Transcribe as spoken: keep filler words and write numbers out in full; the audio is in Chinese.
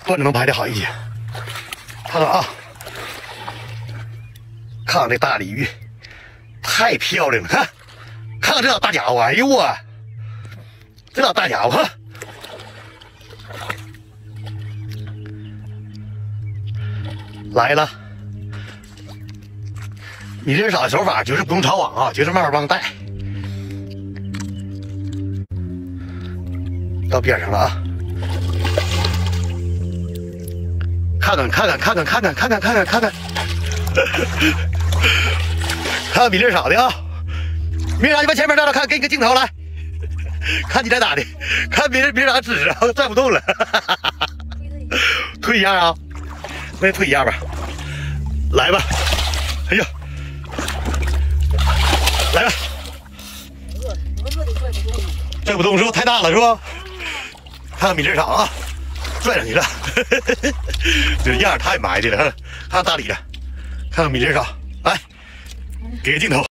端着能拍的好一些。看看啊，看看这大鲤鱼，太漂亮了！看，看看这老大家伙，哎呦我，这老大家伙，来了。你这找的手法就是不用抄网啊，就是慢慢帮带。到边上了啊！看看看看看看看看看看看看看看，看比例少的啊！米莎，你往前面站着看，给你个镜头来，看你在哪的？看别人别人咋指啊？站不动了，推一下啊！那推一下吧，来吧！哎呀，来吧！拽不动是吧？太大了是吧？看看米粒少啊，拽上去了，这样太埋汰了。看看大李的，看看米粒少，来，给个镜头。